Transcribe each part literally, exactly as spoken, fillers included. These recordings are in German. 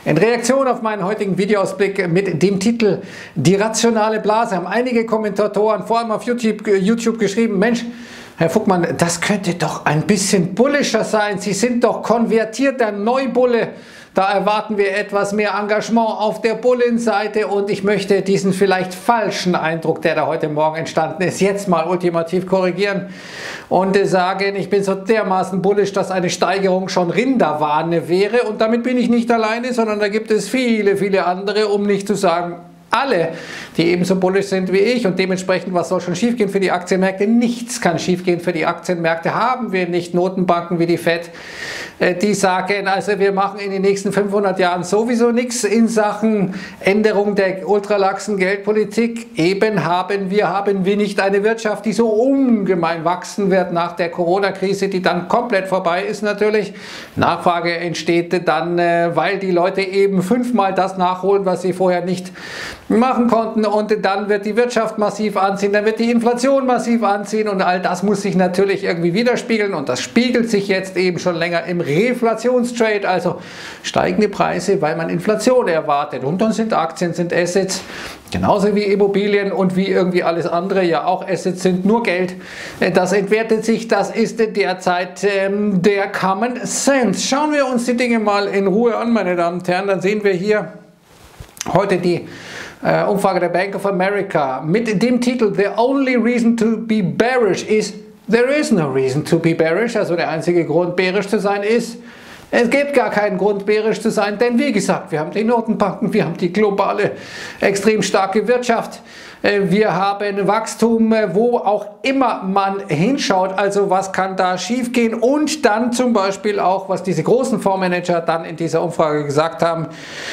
In Reaktion auf meinen heutigen Videoausblick mit dem Titel Die rationale Blase haben einige Kommentatoren, vor allem auf YouTube, YouTube geschrieben, Mensch, Herr Fuckmann, das könnte doch ein bisschen bullischer sein. Sie sind doch konvertierter Neubulle. Da erwarten wir etwas mehr Engagement auf der Bullenseite und ich möchte diesen vielleicht falschen Eindruck, der da heute Morgen entstanden ist, jetzt mal ultimativ korrigieren und sagen, ich bin so dermaßen bullisch, dass eine Steigerung schon Rinderwahn wäre, und damit bin ich nicht alleine, sondern da gibt es viele, viele andere, um nicht zu sagen alle, die ebenso bullisch sind wie ich, und dementsprechend, was soll schon schiefgehen für die Aktienmärkte? Nichts kann schiefgehen für die Aktienmärkte. Haben wir nicht Notenbanken wie die Fed, die sagen, also wir machen in den nächsten fünfhundert Jahren sowieso nichts in Sachen Änderung der ultralaxen Geldpolitik. Eben haben wir, haben wir nicht eine Wirtschaft, die so ungemein wachsen wird nach der Corona-Krise, die dann komplett vorbei ist natürlich. Nachfrage entsteht dann, weil die Leute eben fünfmal das nachholen, was sie vorher nicht machen konnten, und dann wird die Wirtschaft massiv anziehen, dann wird die Inflation massiv anziehen, und all das muss sich natürlich irgendwie widerspiegeln, und das spiegelt sich jetzt eben schon länger im Reflationstrade, also steigende Preise, weil man Inflation erwartet, und dann sind Aktien, sind Assets, genauso wie Immobilien und wie irgendwie alles andere ja auch Assets sind, nur Geld, das entwertet sich, das ist derzeit ähm, der Common Sense. Schauen wir uns die Dinge mal in Ruhe an, meine Damen und Herren, dann sehen wir hier heute die äh, Umfrage der Bank of America mit dem Titel The only reason to be bearish is there is no reason to be bearish. Also der einzige Grund, bärisch zu sein, ist, es gibt gar keinen Grund, bärisch zu sein, denn wie gesagt, wir haben die Notenbanken, wir haben die globale, extrem starke Wirtschaft, wir haben Wachstum, wo auch immer man hinschaut, also was kann da schief gehen, und dann zum Beispiel auch, was diese großen Fondsmanager dann in dieser Umfrage gesagt haben,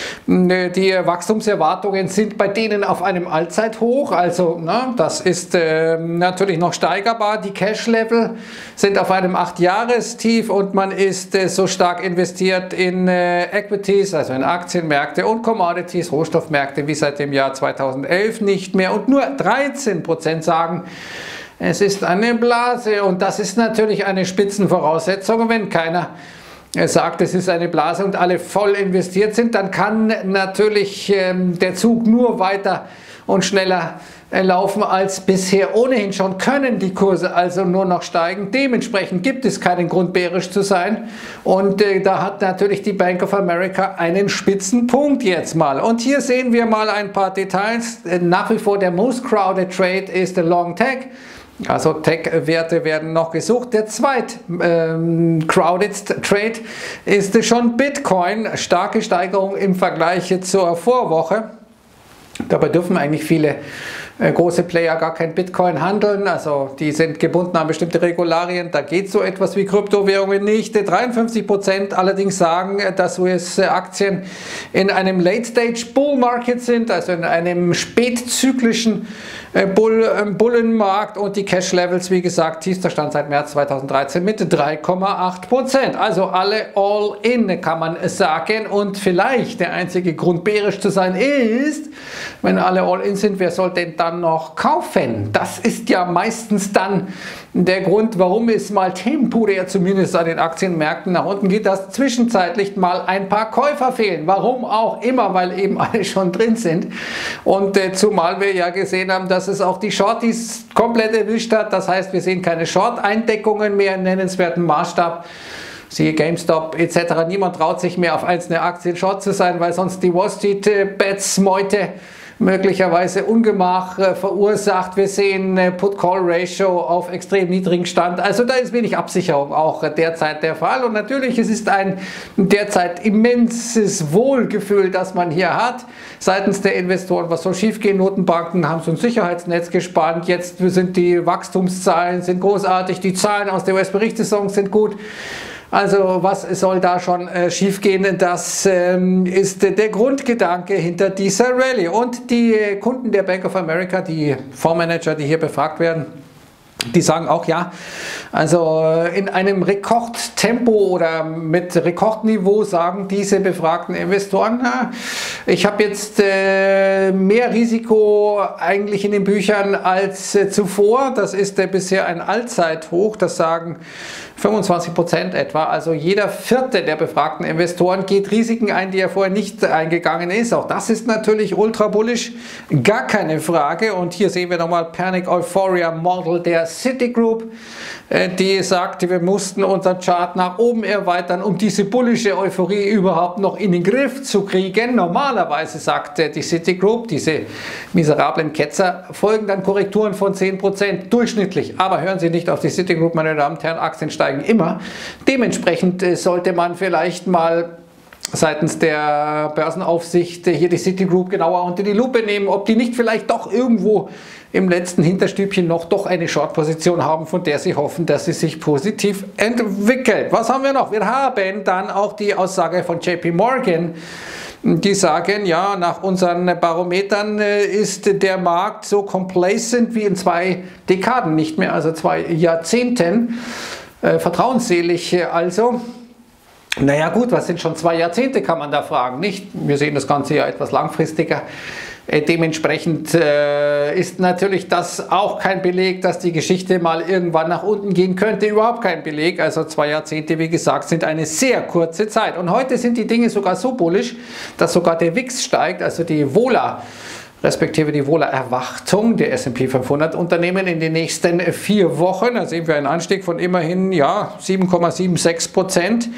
die Wachstumserwartungen sind bei denen auf einem Allzeithoch, also na, das ist äh, natürlich noch steigerbar, die Cash-Level sind auf einem acht Jahrestief und man ist äh, so stark investiert in äh, Equities, also in Aktienmärkte und Commodities, Rohstoffmärkte wie seit dem Jahr zweitausendelf nicht mehr. Und nur dreizehn Prozent sagen, es ist eine Blase, und das ist natürlich eine Spitzenvoraussetzung. Wenn keiner sagt, es ist eine Blase und alle voll investiert sind, dann kann natürlich ähm, der Zug nur weiter und schneller äh, laufen als bisher. Ohnehin schon können die Kurse also nur noch steigen. Dementsprechend gibt es keinen Grund, bärisch zu sein. Und äh, da hat natürlich die Bank of America einen Spitzenpunkt jetzt mal. Und hier sehen wir mal ein paar Details. Äh, nach wie vor der most crowded trade ist der Long Tech. Also Tech-Werte werden noch gesucht. Der zweit ähm, crowded Trade ist schon Bitcoin. Starke Steigerung im Vergleich zur Vorwoche. Dabei dürfen eigentlich viele äh, große Player gar kein Bitcoin handeln, also die sind gebunden an bestimmte Regularien, da geht so etwas wie Kryptowährungen nicht. dreiundfünfzig Prozent allerdings sagen, dass U S-Aktien in einem Late-Stage Bull Market sind, also in einem spätzyklischen äh, Bull, äh, Bullenmarkt, und die Cash-Levels, wie gesagt, tiefster Stand seit März zweitausenddreizehn mit drei Komma acht Prozent. Also alle all in, kann man sagen, und vielleicht der einzige Grund, bärisch zu sein, ist, wenn alle all in sind, wer soll denn dann noch kaufen? Das ist ja meistens dann der Grund, warum es mal temporär zumindest an den Aktienmärkten nach unten geht, dass zwischenzeitlich mal ein paar Käufer fehlen. Warum auch immer, weil eben alle schon drin sind. Und äh, zumal wir ja gesehen haben, dass es auch die Shorties komplett erwischt hat. Das heißt, wir sehen keine Short-Eindeckungen mehr in nennenswerten Maßstab. Siehe GameStop et cetera. Niemand traut sich mehr auf einzelne Aktien short zu sein, weil sonst die Wall Street äh, Bets Meute möglicherweise Ungemach äh, verursacht. Wir sehen äh, Put-Call-Ratio auf extrem niedrigen Stand. Also da ist wenig Absicherung auch äh, derzeit der Fall. Und natürlich, es ist ein derzeit immenses Wohlgefühl, das man hier hat seitens der Investoren. Was soll schiefgehen? Notenbanken haben so ein Sicherheitsnetz gespannt. Jetzt sind die Wachstumszahlen sind großartig. Die Zahlen aus der U S-Berichtssaison sind gut. Also was soll da schon äh, schiefgehen? Das ähm, ist äh, der Grundgedanke hinter dieser Rallye. Und die äh, Kunden der Bank of America, die Fondsmanager, die hier befragt werden, Die sagen auch, ja, also in einem Rekordtempo oder mit Rekordniveau sagen diese befragten Investoren, na, ich habe jetzt äh, mehr Risiko eigentlich in den Büchern als äh, zuvor. Das ist äh, bisher ein Allzeithoch, das sagen fünfundzwanzig Prozent etwa. Also jeder vierte der befragten Investoren geht Risiken ein, die er vorher nicht eingegangen ist. Auch das ist natürlich ultra bullish, gar keine Frage. Und hier sehen wir nochmal Panic Euphoria Model der Citigroup, die sagt, wir mussten unseren Chart nach oben erweitern, um diese bullische Euphorie überhaupt noch in den Griff zu kriegen. Normalerweise sagt die Citigroup, diese miserablen Ketzer, folgen dann Korrekturen von zehn Prozent durchschnittlich. Aber hören Sie nicht auf die Citigroup, meine Damen und Herren, Aktien steigen immer. Dementsprechend sollte man vielleicht mal seitens der Börsenaufsicht hier die Citigroup genauer unter die Lupe nehmen, ob die nicht vielleicht doch irgendwo im letzten Hinterstübchen noch doch eine Short-Position haben, von der sie hoffen, dass sie sich positiv entwickelt. Was haben wir noch? Wir haben dann auch die Aussage von J P Morgan. Die sagen, ja, nach unseren Barometern ist der Markt so complacent wie in zwei Dekaden nicht mehr, also zwei Jahrzehnten. Äh, vertrauensselig also. Naja gut, was sind schon zwei Jahrzehnte, kann man da fragen, nicht? Wir sehen das Ganze ja etwas langfristiger. Äh, dementsprechend äh, ist natürlich das auch kein Beleg, dass die Geschichte mal irgendwann nach unten gehen könnte. Überhaupt kein Beleg. Also zwei Jahrzehnte, wie gesagt, sind eine sehr kurze Zeit. Und heute sind die Dinge sogar so bullish, dass sogar der W I X steigt, also die Vola, respektive die Wohlerwartung der S und P fünfhundert Unternehmen in den nächsten vier Wochen. Da sehen wir einen Anstieg von immerhin ja, sieben Komma sechsundsiebzig Prozent.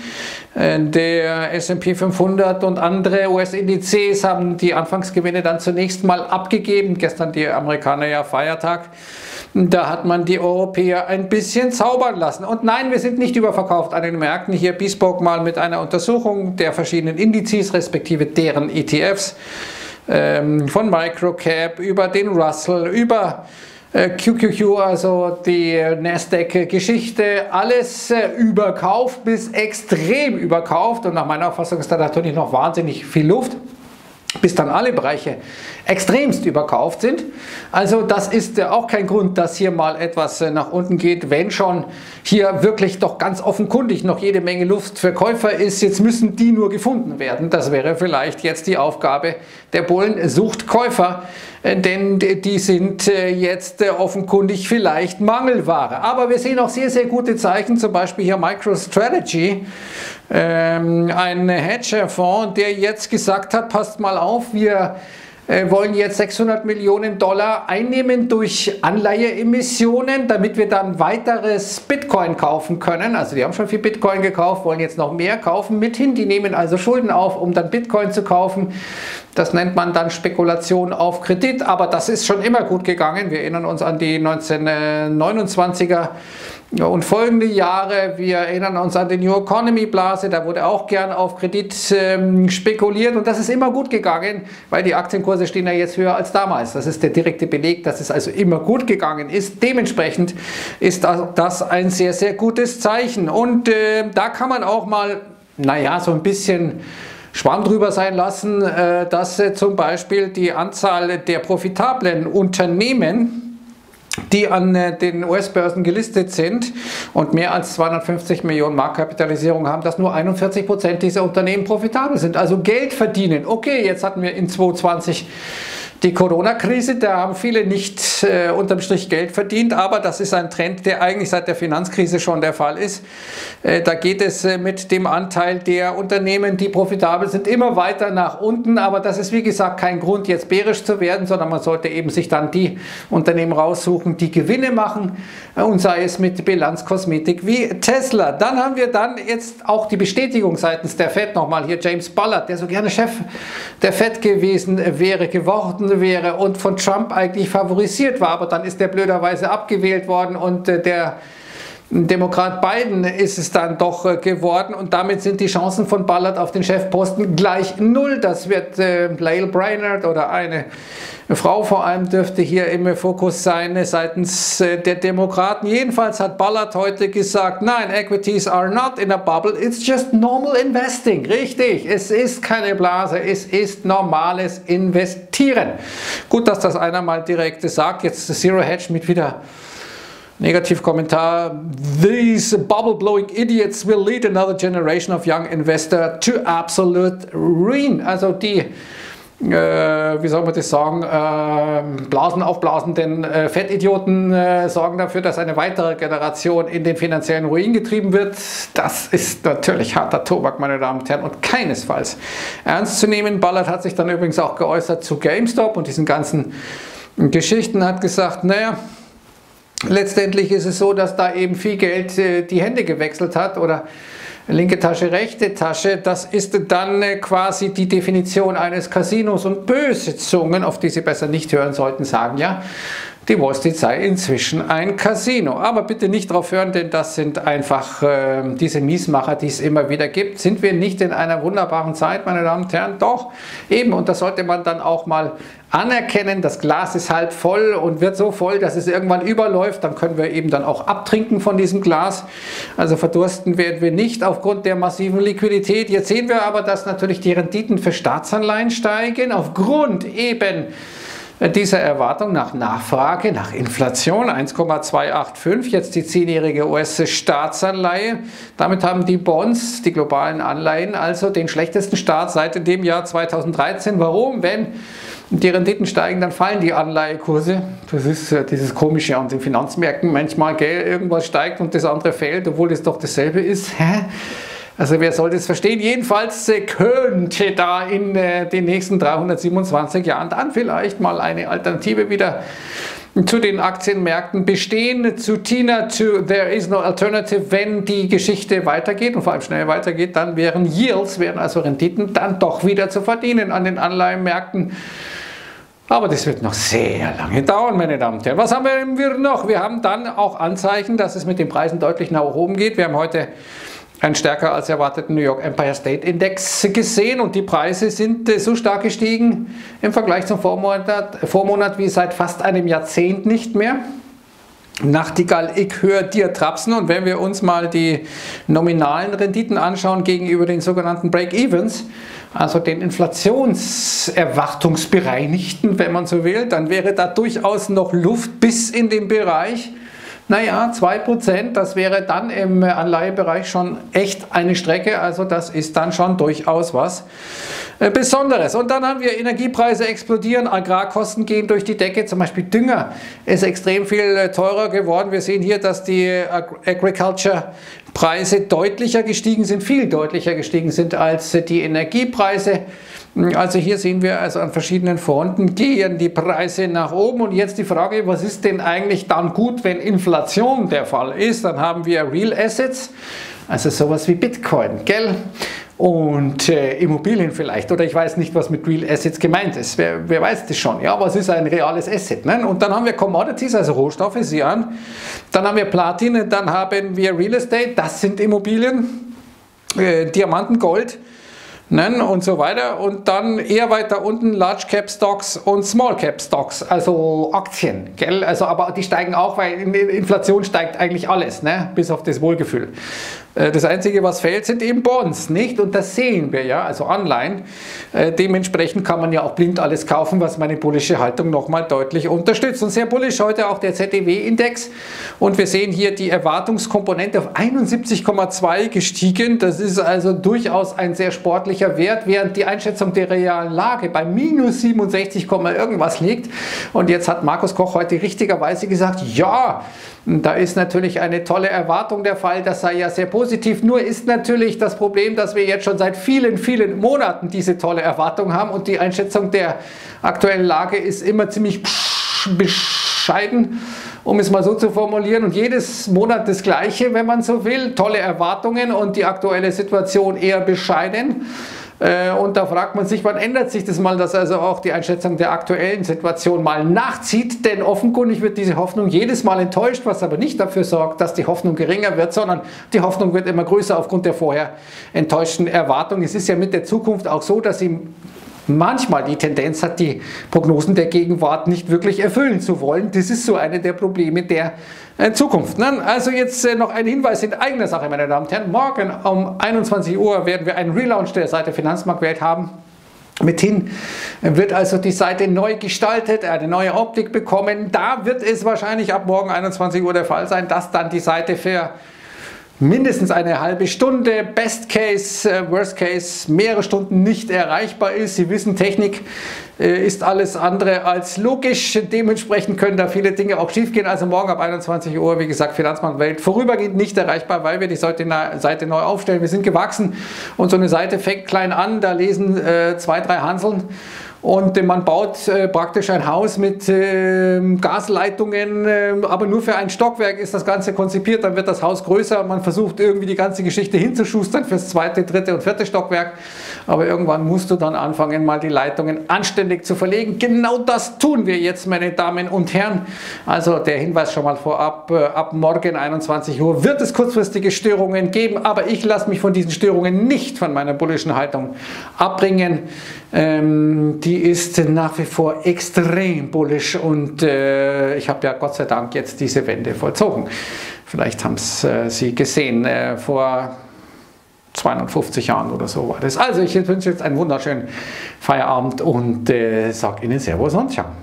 Der S und P fünfhundert und andere U S-Indizes haben die Anfangsgewinne dann zunächst mal abgegeben. Gestern die Amerikaner ja Feiertag. Da hat man die Europäer ein bisschen zaubern lassen. Und nein, wir sind nicht überverkauft an den Märkten. Hier Bespoke mal mit einer Untersuchung der verschiedenen Indizes, respektive deren E T Fs. Von Microcap über den Russell, über äh, Q Q Q, also die Nasdaq-Geschichte, alles äh, überkauft bis extrem überkauft, und nach meiner Auffassung ist da natürlich noch wahnsinnig viel Luft, bis dann alle Bereiche extremst überkauft sind. Also das ist auch kein Grund, dass hier mal etwas nach unten geht, wenn schon hier wirklich doch ganz offenkundig noch jede Menge Luft für Käufer ist. Jetzt müssen die nur gefunden werden. Das wäre vielleicht jetzt die Aufgabe der Bullen. Sucht Käufer, denn die sind jetzt offenkundig vielleicht Mangelware. Aber wir sehen auch sehr, sehr gute Zeichen, zum Beispiel hier MicroStrategy, ein Hedgefonds, der jetzt gesagt hat, passt mal auf, wir wollen jetzt sechshundert Millionen Dollar einnehmen durch Anleiheemissionen, damit wir dann weiteres Bitcoin kaufen können. Also die haben schon viel Bitcoin gekauft, wollen jetzt noch mehr kaufen mithin. Die nehmen also Schulden auf, um dann Bitcoin zu kaufen. Das nennt man dann Spekulation auf Kredit, aber das ist schon immer gut gegangen. Wir erinnern uns an die neunzehnhundertneunundzwanziger und folgende Jahre. Wir erinnern uns an die New Economy Blase, da wurde auch gern auf Kredit ähm, spekuliert, und das ist immer gut gegangen, weil die Aktienkurse stehen ja jetzt höher als damals. Das ist der direkte Beleg, dass es also immer gut gegangen ist. Dementsprechend ist das ein sehr, sehr gutes Zeichen, und äh, da kann man auch mal, naja, so ein bisschen Schwamm drüber sein lassen, äh, dass äh, zum Beispiel die Anzahl der profitablen Unternehmen, die an den U S-Börsen gelistet sind und mehr als zweihundertfünfzig Millionen Marktkapitalisierung haben, dass nur einundvierzig Prozent dieser Unternehmen profitabel sind, also Geld verdienen. Okay, jetzt hatten wir in zweitausendzwanzig die Corona-Krise, da haben viele nicht äh, unterm Strich Geld verdient, aber das ist ein Trend, der eigentlich seit der Finanzkrise schon der Fall ist. Äh, da geht es äh, mit dem Anteil der Unternehmen, die profitabel sind, immer weiter nach unten, aber das ist wie gesagt kein Grund, jetzt bärisch zu werden, sondern man sollte eben sich dann die Unternehmen raussuchen, die Gewinne machen, äh, und sei es mit Bilanzkosmetik wie Tesla. Dann haben wir dann jetzt auch die Bestätigung seitens der Fed, nochmal hier James Bullard, der so gerne Chef der Fed gewesen wäre, geworden wäre und von Trump eigentlich favorisiert war, aber dann ist der blöderweise abgewählt worden, und äh, der Demokrat Biden ist es dann doch äh, geworden, und damit sind die Chancen von Bullard auf den Chefposten gleich null. Das wird äh, Lael Brainerd oder eine Frau vor allem dürfte hier im Fokus sein seitens äh, der Demokraten. Jedenfalls hat Bullard heute gesagt, nein, Equities are not in a bubble, it's just normal investing. Richtig, es ist keine Blase, es ist normales Investieren. Gut, dass das einer mal direkt sagt. Jetzt Zero Hedge mit wieder Negativkommentar: These bubble-blowing idiots will lead another generation of young investor to absolute ruin. Also die, äh, wie soll man das sagen, äh, Blasen aufblasenden äh, Fettidioten äh, sorgen dafür, dass eine weitere Generation in den finanziellen Ruin getrieben wird. Das ist natürlich harter Tobak, meine Damen und Herren, und keinesfalls ernst zu nehmen. Ballard hat sich dann übrigens auch geäußert zu GameStop und diesen ganzen Geschichten, hat gesagt, naja, letztendlich ist es so, dass da eben viel Geld äh, die Hände gewechselt hat, oder linke Tasche, rechte Tasche. Das ist dann äh, quasi die Definition eines Casinos, und böse Zungen, auf die Sie besser nicht hören sollten, sagen ja, die Wall Street sei inzwischen ein Casino. Aber bitte nicht drauf hören, denn das sind einfach äh, diese Miesmacher, die es immer wieder gibt. Sind wir nicht in einer wunderbaren Zeit, meine Damen und Herren? Doch, eben, und das sollte man dann auch mal anerkennen. Das Glas ist halb voll und wird so voll, dass es irgendwann überläuft. Dann können wir eben dann auch abtrinken von diesem Glas. Also verdursten werden wir nicht aufgrund der massiven Liquidität. Jetzt sehen wir aber, dass natürlich die Renditen für Staatsanleihen steigen, aufgrund eben dieser Erwartung nach Nachfrage, nach Inflation. Eins Komma zweihundertfünfundachtzig, jetzt die zehnjährige U S-Staatsanleihe. Damit haben die Bonds, die globalen Anleihen, also den schlechtesten Start seit dem Jahr zweitausenddreizehn. Warum? Wenn die Renditen steigen, dann fallen die Anleihekurse. Das ist äh, dieses Komische an den Finanzmärkten. Manchmal, gell, irgendwas steigt und das andere fällt, obwohl es doch dasselbe ist. Hä? Also wer soll das verstehen? Jedenfalls äh, könnte da in äh, den nächsten dreihundertsiebenundzwanzig Jahren dann vielleicht mal eine Alternative wieder zu den Aktienmärkten bestehen. Zu Tina, to there is no alternative. Wenn die Geschichte weitergeht und vor allem schnell weitergeht, dann wären Yields, wären also Renditen, dann doch wieder zu verdienen an den Anleihenmärkten. Aber das wird noch sehr lange dauern, meine Damen und Herren. Was haben wir noch? Wir haben dann auch Anzeichen, dass es mit den Preisen deutlich nach oben geht. Wir haben heute einen stärker als erwarteten New York Empire State Index gesehen, und die Preise sind so stark gestiegen im Vergleich zum Vormonat, Vormonat wie seit fast einem Jahrzehnt nicht mehr. Nachtigall, ich höre dir trapsen. Und wenn wir uns mal die nominalen Renditen anschauen gegenüber den sogenannten Break-Evens, also den Inflationserwartungsbereinigten, wenn man so will, dann wäre da durchaus noch Luft bis in den Bereich, naja, zwei Prozent, das wäre dann im Anleihebereich schon echt eine Strecke, also das ist dann schon durchaus was Besonderes. Und dann haben wir Energiepreise explodieren, Agrarkosten gehen durch die Decke, zum Beispiel Dünger ist extrem viel teurer geworden. Wir sehen hier, dass die Agriculture-Preise deutlicher gestiegen sind, viel deutlicher gestiegen sind als die Energiepreise. Also hier sehen wir, also an verschiedenen Fronten gehen die Preise nach oben. Und jetzt die Frage, was ist denn eigentlich dann gut, wenn Inflation der Fall ist? Dann haben wir Real Assets, also sowas wie Bitcoin, gell? Und äh, Immobilien vielleicht, oder ich weiß nicht, was mit Real Assets gemeint ist. Wer, wer weiß das schon? Ja, was ist ein reales Asset? Ne? Und dann haben wir Commodities, also Rohstoffe, sieh an. Dann haben wir Platin, dann haben wir Real Estate, das sind Immobilien, äh, Diamanten, Gold, und so weiter. Und dann eher weiter unten Large Cap Stocks und Small Cap Stocks, also Aktien, gell? Also, aber die steigen auch, weil in der Inflation steigt eigentlich alles, ne? Bis auf das Wohlgefühl. Das Einzige, was fällt, sind eben Bonds, nicht? Und das sehen wir ja, also online. Dementsprechend kann man ja auch blind alles kaufen, was meine bullische Haltung nochmal deutlich unterstützt. Und sehr bullisch heute auch der Z D W-Index. Und wir sehen hier die Erwartungskomponente auf einundsiebzig Komma zwei gestiegen. Das ist also durchaus ein sehr sportlicher Wert, während die Einschätzung der realen Lage bei minus siebenundsechzig, irgendwas liegt. Und jetzt hat Markus Koch heute richtigerweise gesagt, ja, da ist natürlich eine tolle Erwartung der Fall, das sei ja sehr positiv. Nur ist natürlich das Problem, dass wir jetzt schon seit vielen, vielen Monaten diese tolle Erwartung haben, und die Einschätzung der aktuellen Lage ist immer ziemlich bescheiden, um es mal so zu formulieren. Und jedes Monat das Gleiche, wenn man so will. Tolle Erwartungen und die aktuelle Situation eher bescheiden. Und da fragt man sich, wann ändert sich das mal, dass also auch die Einschätzung der aktuellen Situation mal nachzieht, denn offenkundig wird diese Hoffnung jedes Mal enttäuscht, was aber nicht dafür sorgt, dass die Hoffnung geringer wird, sondern die Hoffnung wird immer größer aufgrund der vorher enttäuschten Erwartungen. Es ist ja mit der Zukunft auch so, dass sie manchmal die Tendenz hat, die Prognosen der Gegenwart nicht wirklich erfüllen zu wollen. Das ist so eine der Probleme der äh, Zukunft. Ne? Also jetzt äh, noch ein Hinweis in eigener Sache, meine Damen und Herren. Morgen um einundzwanzig Uhr werden wir einen Relaunch der Seite Finanzmarktwelt haben. Mithin wird also die Seite neu gestaltet, eine neue Optik bekommen. Da wird es wahrscheinlich ab morgen einundzwanzig Uhr der Fall sein, dass dann die Seite für mindestens eine halbe Stunde, Best Case, Worst Case, mehrere Stunden nicht erreichbar ist. Sie wissen, Technik ist alles andere als logisch. Dementsprechend können da viele Dinge auch schief gehen. Also morgen ab einundzwanzig Uhr, wie gesagt, Finanzmarktwelt vorübergehend nicht erreichbar, weil wir die Seite neu aufstellen. Wir sind gewachsen und so eine Seite fängt klein an, da lesen äh, zwei, drei Hanseln. Und äh, man baut äh, praktisch ein Haus mit äh, Gasleitungen, äh, aber nur für ein Stockwerk ist das Ganze konzipiert. Dann wird das Haus größer. Man versucht irgendwie die ganze Geschichte hinzuschustern fürs zweite, dritte und vierte Stockwerk. Aber irgendwann musst du dann anfangen, mal die Leitungen anständig zu verlegen. Genau das tun wir jetzt, meine Damen und Herren. Also der Hinweis schon mal vorab, äh, ab morgen einundzwanzig Uhr wird es kurzfristige Störungen geben. Aber ich lasse mich von diesen Störungen nicht von meiner bullischen Haltung abbringen. Ähm, die ist nach wie vor extrem bullisch und äh, ich habe ja Gott sei Dank jetzt diese Wende vollzogen. Vielleicht haben es äh, Sie gesehen, äh, vor zweihundertfünfzig Jahren oder so war das. Also ich wünsche jetzt einen wunderschönen Feierabend und äh, sage Ihnen Servus und Ciao.